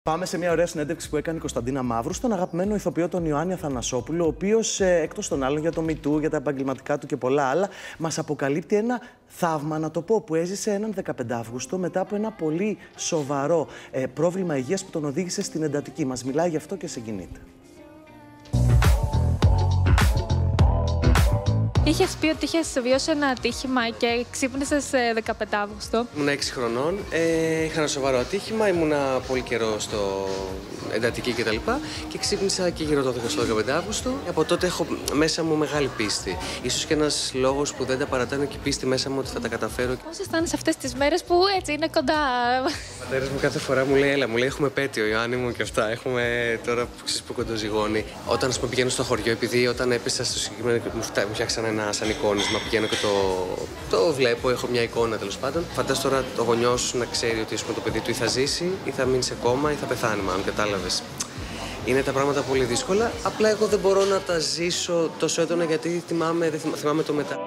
Πάμε σε μια ωραία συνέντευξη που έκανε η Κωνσταντίνα Μαύρου στον αγαπημένο ηθοποιό τον Ιωάννη Αθανασόπουλο, ο οποίος εκτός των άλλων για το MeToo, για τα επαγγελματικά του και πολλά άλλα, μας αποκαλύπτει ένα θαύμα, να το πω, που έζησε έναν 15 Αύγουστο μετά από ένα πολύ σοβαρό πρόβλημα υγείας που τον οδήγησε στην εντατική. Μας μιλάει γι' αυτό και συγκινείται. Είχες πει ότι είχες βιώσει ένα ατύχημα και ξύπνησες 15 Αύγουστο. Ήμουν 6 χρονών, είχα ένα σοβαρό ατύχημα, ήμουνα πολύ καιρό στο εντατική κτλ. Και ξύπνησα και γύρω το 15 Αύγουστο. Από τότε έχω μέσα μου μεγάλη πίστη. Ίσως και ένας λόγος που δεν τα παρατάνω και η πίστη μέσα μου ότι θα τα καταφέρω. Πώς αισθάνεσαι αυτές τις μέρες που έτσι είναι κοντά? Ο πατέρας μου κάθε φορά μου λέει: Έλα, μου λέει, έχουμε πέτειο, Ιωάννη μου και αυτά. Έχουμε τώρα που κοντοζυγώνει. Όταν πηγαίνω στο χωριό, επειδή όταν έπεσα στο συγκεκριμένο μου φτιάξαν ένα σαν εικόνισμα, πηγαίνω και το βλέπω, έχω μια εικόνα τέλος πάντων. Φαντάζομαι τώρα το γονιό σου να ξέρει ότι το παιδί του ή θα ζήσει ή θα μείνει σε κόμμα ή θα πεθάνει, μάλλον κατάλαβες. Είναι τα πράγματα πολύ δύσκολα. Απλά εγώ δεν μπορώ να τα ζήσω τόσο έντονα γιατί θυμάμαι το μετά.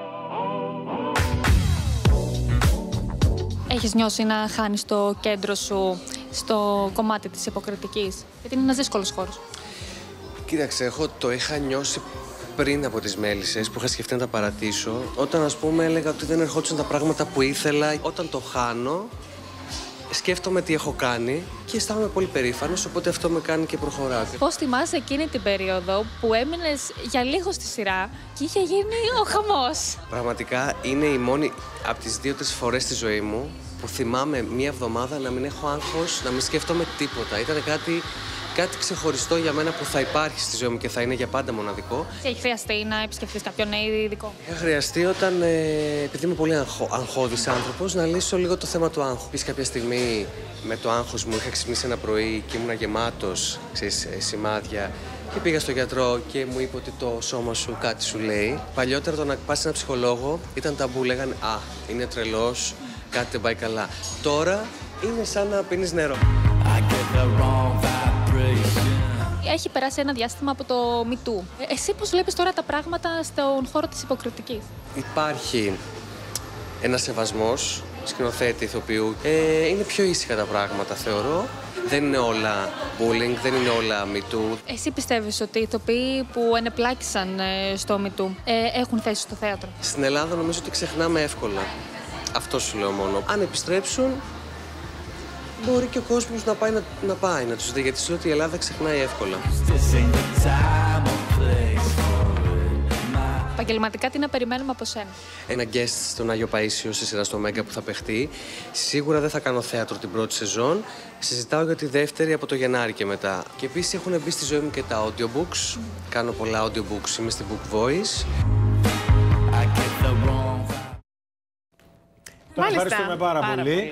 Έχεις νιώσει να χάνεις το κέντρο σου στο κομμάτι της υποκριτικής? Γιατί είναι ένας δύσκολος χώρος. Κοίταξε, το είχα νιώσει πριν από τις Μέλισσες που είχα σκεφτεί να τα παρατήσω. Όταν έλεγα ότι δεν ερχόντουσαν τα πράγματα που ήθελα, όταν το χάνω, σκέφτομαι τι έχω κάνει και αισθάνομαι πολύ περήφανος, οπότε αυτό με κάνει και προχωράω. Πώς θυμάσαι εκείνη την περίοδο που έμεινες για λίγο στη σειρά και είχε γίνει ο χαμός? Πραγματικά είναι η μόνη από τις 2-3 φορές στη ζωή μου που θυμάμαι μία εβδομάδα να μην έχω άγχος, να μην σκέφτομαι τίποτα. Ήταν κάτι ξεχωριστό για μένα που θα υπάρχει στη ζωή μου και θα είναι για πάντα μοναδικό. Έχει χρειαστεί να επισκεφτείς κάποιον ειδικό? Είχα χρειαστεί επειδή είμαι πολύ αγχώδης άνθρωπος, να λύσω λίγο το θέμα του άγχου. Επίσης, κάποια στιγμή με το άγχος μου είχα ξυπνήσει ένα πρωί και ήμουν γεμάτος, σημάδια. Και πήγα στο γιατρό και μου είπε ότι το σώμα σου κάτι σου λέει. Παλιότερα το να πας σε έναν ψυχολόγο ήταν ταμπού, λέγανε «Α, είναι τρελός, κάτι δεν πάει καλά». Τώρα είναι σαν να πίνεις νερό. Έχει περάσει ένα διάστημα από το MeToo. Εσύ πώς βλέπεις τώρα τα πράγματα στον χώρο της υποκριτικής? Υπάρχει ένας σεβασμός σκηνοθέτη, ηθοποιού. Είναι πιο ήσυχα τα πράγματα, θεωρώ. Δεν είναι όλα bullying, δεν είναι όλα MeToo. Εσύ πιστεύεις ότι οι ηθοποιοί που ενεπλάκησαν στο MeToo έχουν θέση στο θέατρο? Στην Ελλάδα νομίζω ότι ξεχνάμε εύκολα. Αυτό σου λέω μόνο. Αν επιστρέψουν, μπορεί και ο κόσμος να τους δει, γιατί σου λέω ότι η Ελλάδα ξεχνάει εύκολα. Επαγγελματικά τι να περιμένουμε από σένα? Ένα guest στον Άγιο Παΐσιο στη σειρά στο Μέγκα που θα παιχτεί. Σίγουρα δεν θα κάνω θέατρο την πρώτη σεζόν. Συζητάω για τη δεύτερη από το Γενάρη και μετά. Και επίσης έχουν μπει στη ζωή μου και τα audiobooks. Κάνω πολλά audiobooks, είμαι στην Book Voice. Ευχαριστούμε πάρα πολύ.